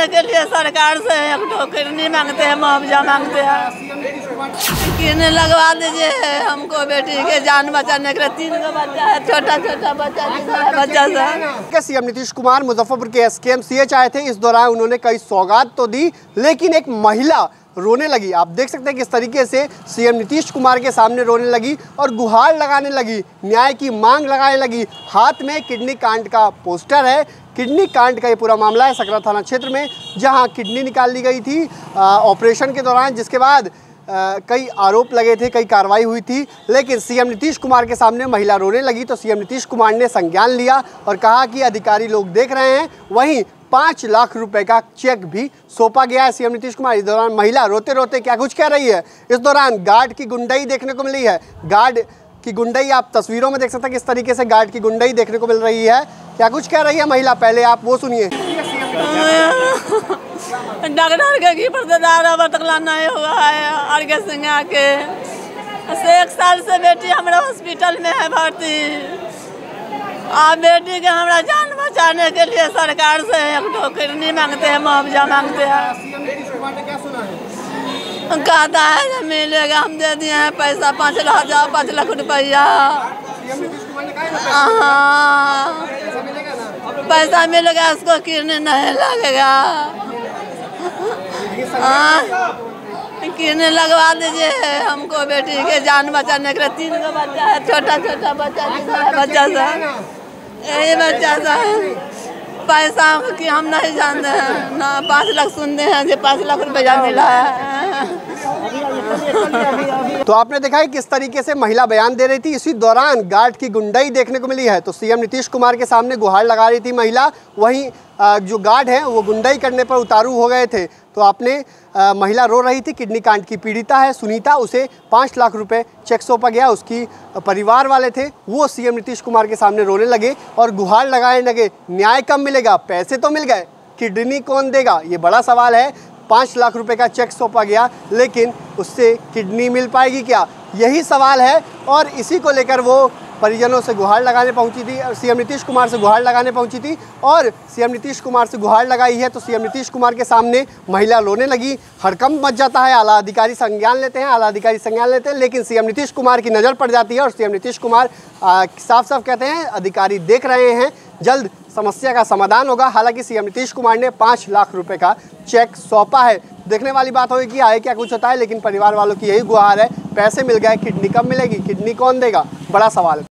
बचाने के लिए सरकार से एक किडनी मांगते हैं, मुआवजा मांगते हैं। किडनी लगवा दीजिए हमको, बेटी के जान बचाने के लिए। 3 गो बच्चा है, छोटा छोटा बच्चा सब। सीएम नीतीश कुमार मुजफ्फरपुर के SKMCH आए थे। इस दौरान उन्होंने कई सौगात तो दी, लेकिन एक महिला रोने लगी। आप देख सकते हैं किस तरीके से सीएम नीतीश कुमार के सामने रोने लगी और गुहार लगाने लगी, न्याय की मांग लगाने लगी। हाथ में किडनी कांड का पोस्टर है। किडनी कांड का ये पूरा मामला है सकरा थाना क्षेत्र में, जहां किडनी निकाल ली गई थी ऑपरेशन के दौरान, जिसके बाद कई आरोप लगे थे, कई कार्रवाई हुई थी। लेकिन सीएम नीतीश कुमार के सामने महिला रोने लगी तो सीएम नीतीश कुमार ने संज्ञान लिया और कहा कि अधिकारी लोग देख रहे हैं। वहीं 5 लाख रुपए का चेक भी सौंपा गया है सीएम नीतीश कुमार। इस दौरान महिला रोते रोते क्या कुछ कह रही है। इस दौरान गार्ड की गुंडाई देखने को मिली है। गार्ड की गुंडाई आप तस्वीरों में देख सकते हैं किस तरीके से गार्ड की गुंडाई देखने को मिल रही है। क्या कुछ कह रही है महिला, पहले आप वो सुनिए। डॉक्टर के की प्रतिदार अब तक नहीं हुआ है। और के संग आके 1 साल से बेटी हमारा हॉस्पिटल में है भर्ती। आप बेटी के हमारा जान बचाने के लिए सरकार से एक किडनी मांगते हैं, मुआवजा मांगते हैं। कहता है कि मिलेगा, हम दे दिए हैं पैसा 5 लाख रुपया। हाँ, पैसा मिलेगा, उसको किडनी नहीं लगेगा। किडनी लगवा दीजिए हमको, बेटी के जान बचाने के लिए। 3 गो बच्चा है, छोटा छोटा बच्चा सब। यही बच्चा सब पैसा कि हम नहीं जानते हैं ना। 5 लाख सुनते हैं कि 5 लाख रुपया मिला है। तो आपने देखा है किस तरीके से महिला बयान दे रही थी। इसी दौरान गार्ड की गुंडाई देखने को मिली है। तो सीएम नीतीश कुमार के सामने गुहार लगा रही थी महिला, वहीं जो गार्ड हैं वो गुंडाई करने पर उतारू हो गए थे। तो आपने महिला रो रही थी, किडनी कांड की पीड़िता है सुनीता, उसे 5 लाख रुपए चेक सौंपा गया। उसकी परिवार वाले थे वो सीएम नीतीश कुमार के सामने रोने लगे और गुहार लगाने लगे। न्याय कब मिलेगा, पैसे तो मिल गए, किडनी कौन देगा, ये बड़ा सवाल है। 5 लाख रुपए का चेक सौंपा गया, लेकिन उससे किडनी मिल पाएगी क्या, यही सवाल है। और इसी को लेकर वो परिजनों से गुहार लगाने पहुंची थी और सीएम नीतीश कुमार से गुहार लगाने पहुंची थी और सीएम नीतीश कुमार से गुहार लगाई है। तो सीएम नीतीश कुमार के सामने महिला रोने लगी, हड़कंप मच जाता है। आला अधिकारी संज्ञान लेते हैं, लेकिन सीएम नीतीश कुमार की नज़र पड़ जाती है और सीएम नीतीश कुमार साफ साफ कहते हैं अधिकारी देख रहे हैं, जल्द समस्या का समाधान होगा। हालांकि सीएम नीतीश कुमार ने 5 लाख रुपए का चेक सौंपा है। देखने वाली बात होगी कि आगे क्या कुछ होता है, लेकिन परिवार वालों की यही गुहार है, पैसे मिल गए, किडनी कब मिलेगी, किडनी कौन देगा, बड़ा सवाल है।